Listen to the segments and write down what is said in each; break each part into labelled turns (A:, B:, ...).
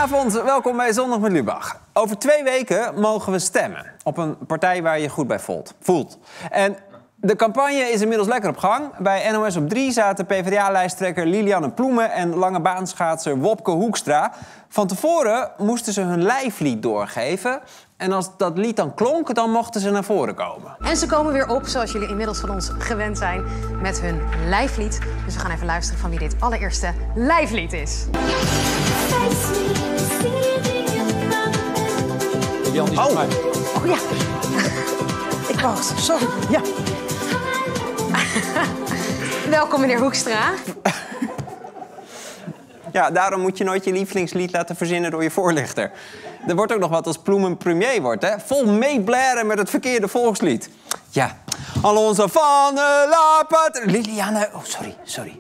A: Goedenavond, welkom bij Zondag met Lubach. Over 2 weken mogen we stemmen op een partij waar je je goed bij voelt. En de campagne is inmiddels lekker op gang. Bij NOS op 3 zaten PvdA-lijsttrekker Lilianne Ploemen en langebaanschaatser Wopke Hoekstra. Van tevoren moesten ze hun lijflied doorgeven. En als dat lied dan klonk, dan mochten ze naar voren komen.
B: En ze komen weer op, zoals jullie inmiddels van ons gewend zijn, met hun lijflied. Dus we gaan even luisteren van wie dit allereerste lijflied is.
A: Oh
C: ja. Ik was, sorry. Ja.
B: Welkom, meneer Hoekstra.
A: Ja, daarom moet je nooit je lievelingslied laten verzinnen door je voorlichter. Er wordt ook nog wat als Ploemen premier wordt, hè? Vol meeblaren met het verkeerde volkslied. Ja, al onze van la patrie... Lilianne... Oh, sorry.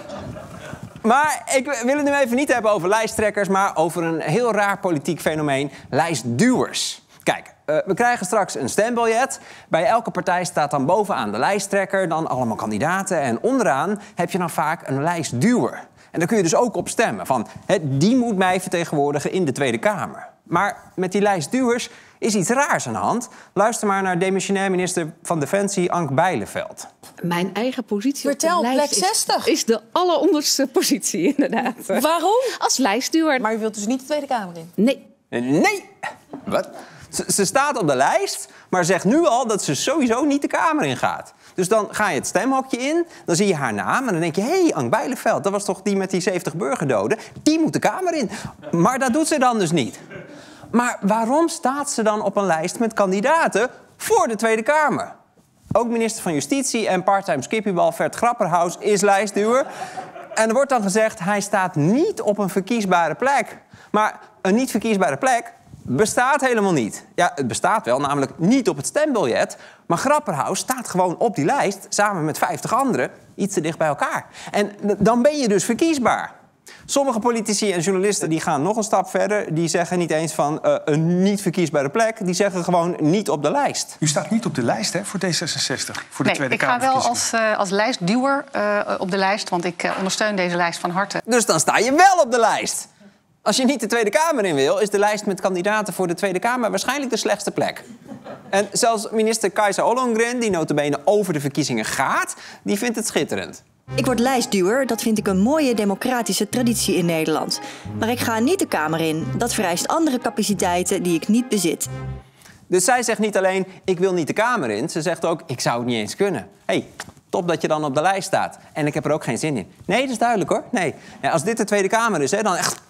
A: Maar ik wil het nu even niet hebben over lijsttrekkers, maar over een heel raar politiek fenomeen, lijstduwers. Kijk, we krijgen straks een stembiljet. Bij elke partij staat dan bovenaan de lijsttrekker, dan allemaal kandidaten. En onderaan heb je dan vaak een lijstduwer. En daar kun je dus ook op stemmen. Van, die moet mij vertegenwoordigen in de Tweede Kamer. Maar met die lijstduwers is iets raars aan de hand. Luister maar naar demissionair minister van Defensie Ank Bijleveld.
D: Mijn eigen positie
C: Vertel,
D: op de lijst
C: plek 60.
D: is de alleronderste positie, inderdaad.
C: Waarom?
D: Als lijstduwer.
C: Maar u wilt dus niet de Tweede Kamer in?
D: Nee.
A: Nee! Wat? Ze staat op de lijst, maar zegt nu al dat ze sowieso niet de Kamer in gaat. Dus dan ga je het stemhokje in, dan zie je haar naam en dan denk je... hé, Ank Bijleveld, dat was toch die met die 70 burgerdoden? Die moet de Kamer in. Maar dat doet ze dan dus niet. Maar waarom staat ze dan op een lijst met kandidaten voor de Tweede Kamer? Ook minister van Justitie en parttime skippiebal Vert Grapperhaus is lijstduwer. En er wordt dan gezegd, hij staat niet op een verkiesbare plek. Maar een niet verkiesbare plek bestaat helemaal niet. Ja, het bestaat wel, namelijk niet op het stembiljet. Maar Grapperhaus staat gewoon op die lijst, samen met 50 anderen, iets te dicht bij elkaar. En dan ben je dus verkiesbaar. Sommige politici en journalisten die gaan nog een stap verder. Die zeggen niet eens van een niet verkiesbare plek. Die zeggen gewoon niet op de lijst.
E: U staat niet op de lijst, hè, voor D66, voor de Tweede
F: ik ga wel
E: Kamerverkiezingen.
F: als lijstduwer op de lijst, want ik ondersteun deze lijst van harte.
A: Dus dan sta je wel op de lijst. Als je niet de Tweede Kamer in wil, is de lijst met kandidaten voor de Tweede Kamer waarschijnlijk de slechtste plek. En zelfs minister Kajsa Ollongren, die nota bene over de verkiezingen gaat, die vindt het schitterend.
G: Ik word lijstduwer, dat vind ik een mooie democratische traditie in Nederland. Maar ik ga niet de Kamer in. Dat vereist andere capaciteiten die ik niet bezit.
A: Dus zij zegt niet alleen, ik wil niet de Kamer in. Ze zegt ook, ik zou het niet eens kunnen. Hey, top dat je dan op de lijst staat. En ik heb er ook geen zin in. Nee, dat is duidelijk hoor. Nee. Ja, als dit de Tweede Kamer is, hè, dan echt...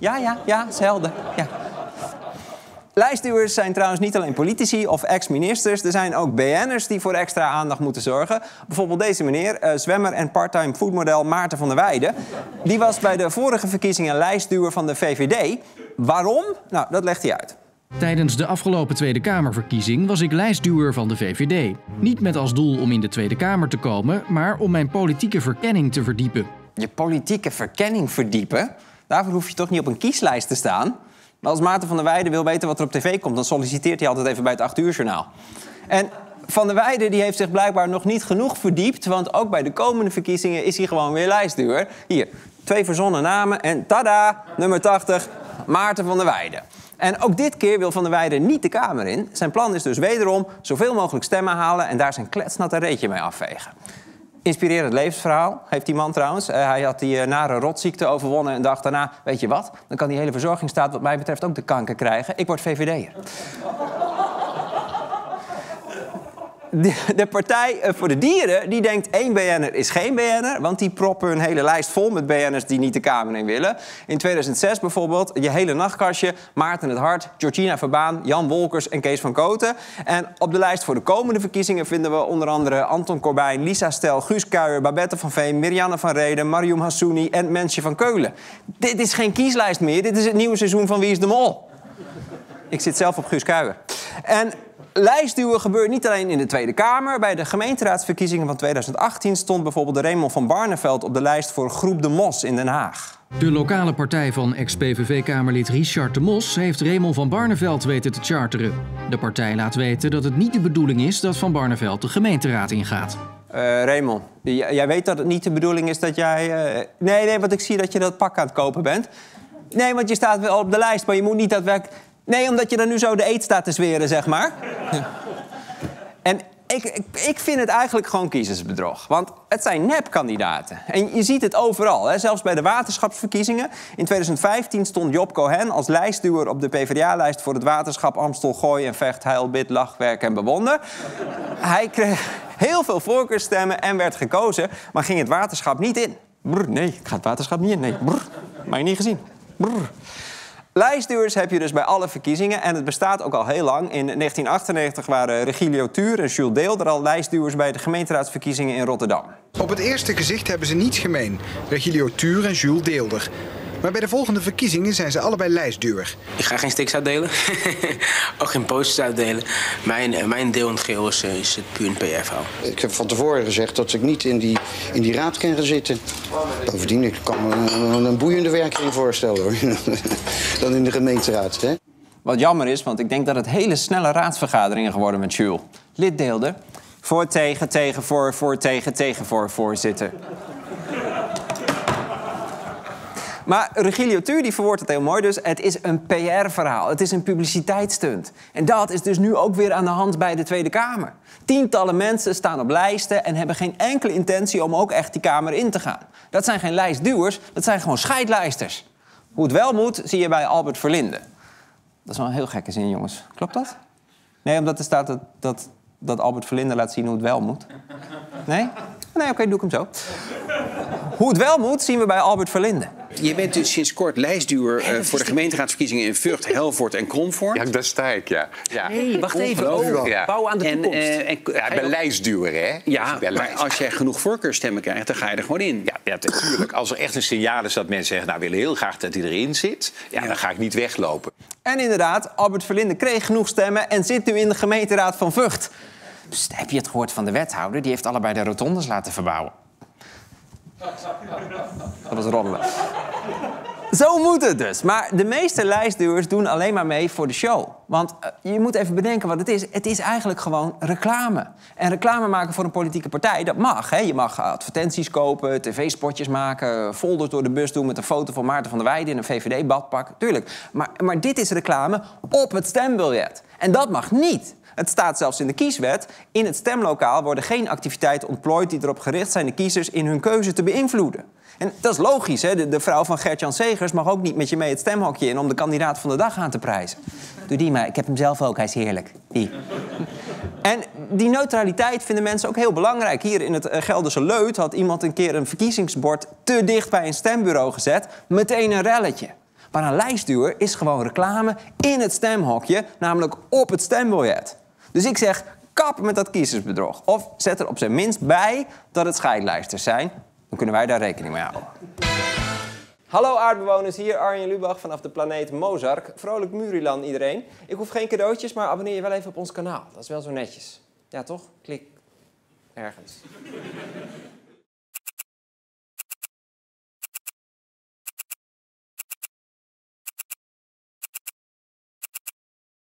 A: Ja, is helder. Ja. Lijstduwers zijn trouwens niet alleen politici of ex-ministers. Er zijn ook BN'ers die voor extra aandacht moeten zorgen. Bijvoorbeeld deze meneer, zwemmer en parttime foodmodel Maarten van der Weijden. Die was bij de vorige verkiezingen lijstduwer van de VVD. Waarom? Nou, dat legt hij uit.
H: Tijdens de afgelopen Tweede Kamerverkiezing was ik lijstduwer van de VVD. Niet met als doel om in de Tweede Kamer te komen, maar om mijn politieke verkenning te verdiepen.
A: Je politieke verkenning verdiepen? Daarvoor hoef je toch niet op een kieslijst te staan? Maar als Maarten van der Weijden wil weten wat er op tv komt, dan solliciteert hij altijd even bij het 8 uur journaal. En Van der Weijden die heeft zich blijkbaar nog niet genoeg verdiept, want ook bij de komende verkiezingen is hij gewoon weer lijstduwer. Hier, 2 verzonnen namen en tada, nummer 80, Maarten van der Weijden. En ook dit keer wil Van der Weijden niet de Kamer in. Zijn plan is dus wederom zoveel mogelijk stemmen halen en daar zijn kletsnatte reetje mee afvegen. Inspirerend levensverhaal heeft die man trouwens. Hij had die nare rotziekte overwonnen en dacht daarna... weet je wat, dan kan die hele verzorgingsstaat wat mij betreft ook de kanker krijgen. Ik word VVD'er. De Partij voor de Dieren die denkt 1 BN'er is geen BN'er... want die proppen hun hele lijst vol met BN'ers die niet de Kamer in willen. In 2006 bijvoorbeeld je hele nachtkastje... Maarten het Hart, Georgina Verbaan, Jan Wolkers en Kees van Kooten. En op de lijst voor de komende verkiezingen vinden we onder andere... Anton Corbijn, Lisa Stel, Guus Kuijer, Babette van Veen... Mirjana van Rheden, Marium Hassouni en Mensje van Keulen. Dit is geen kieslijst meer, dit is het nieuwe seizoen van Wie is de Mol. Ik zit zelf op Guus Kuijer. En... lijstduwen gebeurt niet alleen in de Tweede Kamer. Bij de gemeenteraadsverkiezingen van 2018 stond bijvoorbeeld Raymond van Barneveld op de lijst voor Groep de Mos in Den Haag.
H: De lokale partij van ex-PVV-kamerlid Richard de Mos heeft Raymond van Barneveld weten te charteren. De partij laat weten dat het niet de bedoeling is dat Van Barneveld de gemeenteraad ingaat.
A: Raymond, jij weet dat het niet de bedoeling is dat jij... Nee, want ik zie dat je dat pak aan het kopen bent. Nee, want je staat wel op de lijst, maar je moet niet daadwerkelijk... Nee, omdat je dan nu zo de eed staat te zweren, zeg maar. Ja. En ik vind het eigenlijk gewoon kiezersbedrog. Want het zijn nepkandidaten. En je ziet het overal, hè? Zelfs bij de waterschapsverkiezingen. In 2015 stond Job Cohen als lijstduwer op de PvdA-lijst... voor het waterschap Amstel, Gooi en Vecht, Heil, Bid, Lach, Werk en Bewonder. Hij kreeg heel veel voorkeurstemmen en werd gekozen... maar ging het waterschap niet in. Brr, nee, ik ga het waterschap niet in. Nee, brr, maar je niet gezien. Brr. Lijstduwers heb je dus bij alle verkiezingen en het bestaat ook al heel lang. In 1998 waren Regilio Tuur en Jules Deelder al lijstduwers bij de gemeenteraadsverkiezingen in Rotterdam.
I: Op het eerste gezicht hebben ze niets gemeen, Regilio Tuur en Jules Deelder. Maar bij de volgende verkiezingen zijn ze allebei lijstduwer.
J: Ik ga geen stiks uitdelen, ook geen posters uitdelen. Mijn deel in het geheel is het puur een PR-verhaal.
K: Ik heb van tevoren gezegd dat ik niet in die raad kan gaan zitten. Bovendien, ik kan me een boeiende werking voorstellen hoor. Dan in de gemeenteraad. Hè?
A: Wat jammer is, want ik denk dat het hele snelle raadsvergaderingen geworden met Jules. Lid Deelder. Voor, tegen, voor, tegen, voor, voorzitter. Maar Regilio Tuur die verwoordt het heel mooi dus. Het is een PR-verhaal. Het is een publiciteitsstunt. En dat is dus nu ook weer aan de hand bij de Tweede Kamer. Tientallen mensen staan op lijsten en hebben geen enkele intentie om ook echt die Kamer in te gaan. Dat zijn geen lijstduwers, dat zijn gewoon scheidlijsters. Hoe het wel moet, zie je bij Albert Verlinde. Dat is wel een heel gekke zin, jongens. Klopt dat? Nee, omdat er staat dat Albert Verlinde laat zien hoe het wel moet. Nee? Nee, oké, doe ik hem zo. Hoe het wel moet, zien we bij Albert Verlinde.
L: Je bent dus sinds kort lijstduwer voor de gemeenteraadsverkiezingen in Vught, Helvoort en Kromvoort.
M: Ja, daar sta ik, ja.
L: Nee, wacht even.
M: Ja.
L: Bouw aan de toekomst.
M: Ik ben lijstduwer, hè?
L: Ja, maar als jij genoeg voorkeurstemmen krijgt, dan ga je er gewoon in.
M: Ja, natuurlijk. Als er echt een signaal is dat mensen zeggen... nou, we willen heel graag dat hij erin zit... dan ga ik niet weglopen.
A: En inderdaad, Albert Verlinde kreeg genoeg stemmen... en zit nu in de gemeenteraad van Vught. Dus heb je het gehoord van de wethouder? Die heeft allebei de rotondes laten verbouwen. Dat was roddelen. Zo moet het dus. Maar de meeste lijstduwers doen alleen maar mee voor de show. Want je moet even bedenken wat het is. Het is eigenlijk gewoon reclame. En reclame maken voor een politieke partij, dat mag. Hè? Je mag advertenties kopen, tv-spotjes maken... folders door de bus doen met een foto van Maarten van der Weijden... in een VVD-badpak, tuurlijk. Maar dit is reclame op het stembiljet. En dat mag niet. Het staat zelfs in de kieswet. In het stemlokaal worden geen activiteiten ontplooid... die erop gericht zijn de kiezers in hun keuze te beïnvloeden. En dat is logisch, hè? De vrouw van Gert-Jan Segers mag ook niet met je mee het stemhokje in... om de kandidaat van de dag aan te prijzen. Doe die maar, ik heb hem zelf ook, hij is heerlijk. Die. En die neutraliteit vinden mensen ook heel belangrijk. Hier in het Gelderse Leuth had iemand een keer een verkiezingsbord... te dicht bij een stembureau gezet. Meteen een relletje. Maar een lijstduwer is gewoon reclame in het stemhokje... namelijk op het stembiljet. Dus ik zeg, kap met dat kiezersbedrog. Of zet er op zijn minst bij dat het scheidlijsters zijn. Dan kunnen wij daar rekening mee houden. Hallo aardbewoners, hier Arjen Lubach vanaf de planeet Mozart. Vrolijk Murilan iedereen. Ik hoef geen cadeautjes, maar abonneer je wel even op ons kanaal. Dat is wel zo netjes. Ja toch? Klik. Ergens.